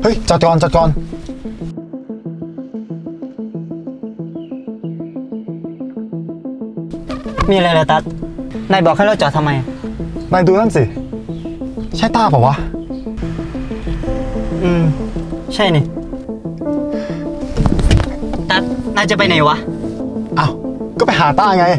ฮ้ยจอดก่อนจอดก่อนมีอะไรเหรอตัดนายบอกให้เราจอดทำไมนายดูนั่นสิใช่ต้าเปล่าวะใช่นี่ตัดนายจะไปไหนวะอ้าวก็ไปหาต้าไง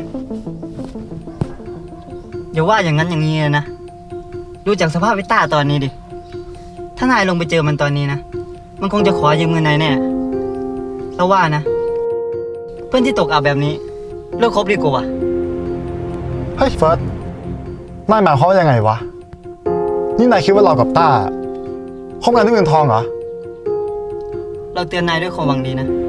อย่าว่าอย่างนั้นอย่างนี้นะดูจากสภาพไอ้ต้าตอนนี้ดิถ้านายลงไปเจอมันตอนนี้นะมันคงจะขอยืมเงินนายแน่เราว่านะเพื่อนที่ตกอับแบบนี้เลิกคบดีกว่าเฮ้ยเฟิร์สนายหมายความว่ายังไงวะนี่นายคิดว่าเรากับต้าคบกันด้วยเงินทองเหรอเราเตือนนายด้วยความหวังดีนะ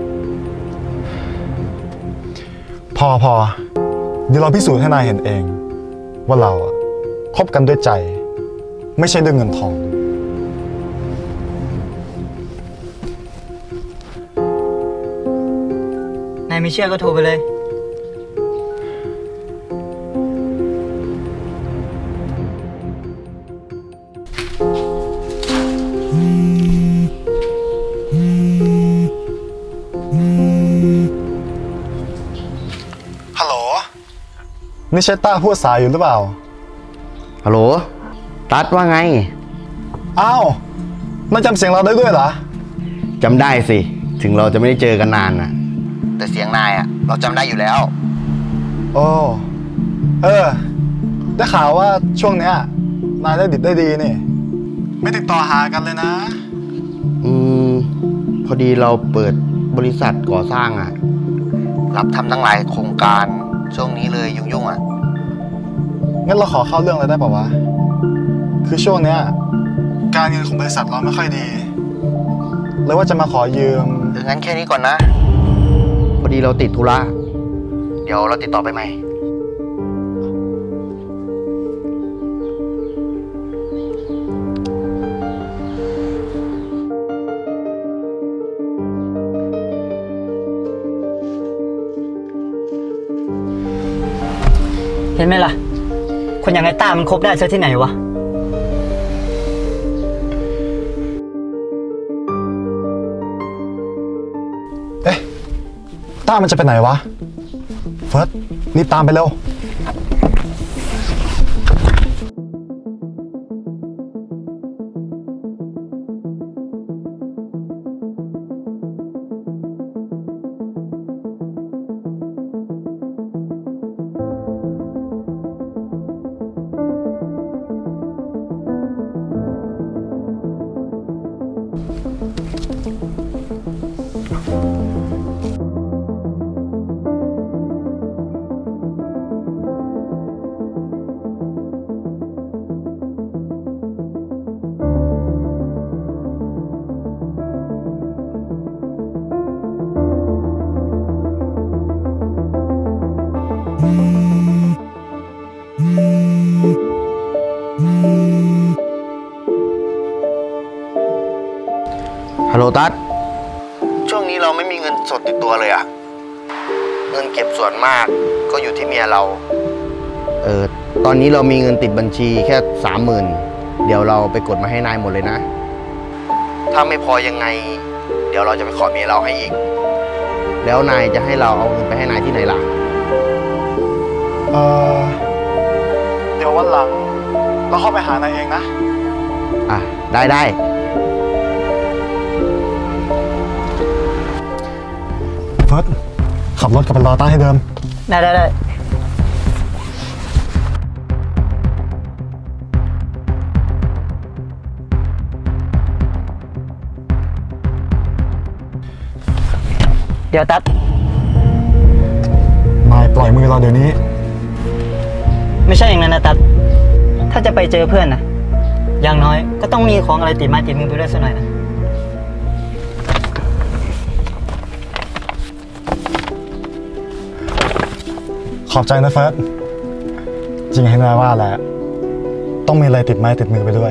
พอเดี๋ยวเราพิสูจน์ให้นายเห็นเองว่าเราคบกันด้วยใจไม่ใช่ด้วยเงินทองนายไม่เชื่อก็โทรไปเลยฮัลโหลนี่ใช่ต้าพูดสายอยู่หรือเปล่าฮัลโหลตัดว่าไงอ้าวนายจำเสียงเราได้ด้วยเหรอจำได้สิถึงเราจะไม่ได้เจอกันนานนะแต่เสียงนายเราจำได้อยู่แล้วโอ้ได้ข่าวว่าช่วงเนี้ยนายได้ดิบได้ดีนี่ไม่ติดต่อหากันเลยนะพอดีเราเปิดบริษัทก่อสร้างรับทำทั้งหลายโครงการช่วงนี้เลยยุ่งงั้นเราขอเข้าเรื่องเลยได้ป่าวะคือช่วงเนี้ยการเงินของบริษัทเราไม่ค่อยดีเลยว่าจะมาขอยืมงั้นแค่นี้ก่อนนะพอดีเราติดธุระเดี๋ยวเราติดต่อไปใหม่เห็นไหมล่ะคนอย่างไอ้ต้ามันคบได้ซะที่ไหนวะต้ามันจะไปไหนวะเฟิร์สรีบตามไปเร็วฮัลโหลตัดช่วงนี้เราไม่มีเงินสดติดตัวเลยเงินเก็บส่วนมากก็อยู่ที่เมียเราตอนนี้เรามีเงินติดบัญชีแค่30,000เดี๋ยวเราไปกดมาให้นายหมดเลยนะถ้าไม่พอยังไงเดี๋ยวเราจะไปขอเมียเราให้อีกแล้วนายจะให้เราเอาเงินไปให้นายที่ไหนล่ะเดี๋ยววันหลังเราเข้าไปหานายเองนะได้เฟิร์สขับรถกลับไปรอต้าให้เดิมได้เดี๋ยวตัดนายปล่อยมือเราเดี๋ยวนี้ไม่ใช่อย่างนั้นนะตัดถ้าจะไปเจอเพื่อนนะอย่างน้อยก็ต้องมีของอะไรติดไม้ติดมือไปด้วยสักหน่อยนะขอบใจนะเฟิร์สจริงให้นายว่าแหละต้องมีอะไรติดไม้ติดมือไปด้วย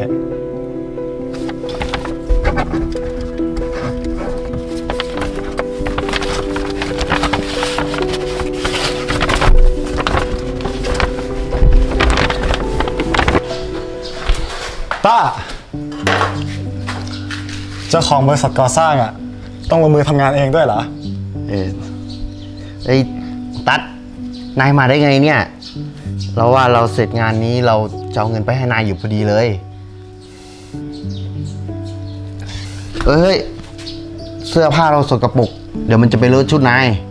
ต้าเจ้าของบริษัทก่อสร้างอ่ะต้องลงมือทำงานเองด้วยเหรอไอ้ยตัดนายมาได้ไงเนี่ยเราว่าเราเสร็จงานนี้เราจะเอาเงินไปให้นายอยู่พอดีเลยเฮ้ยเสื้อผ้าเราสกปรกเดี๋ยวมันจะไปเลอะชุดนาย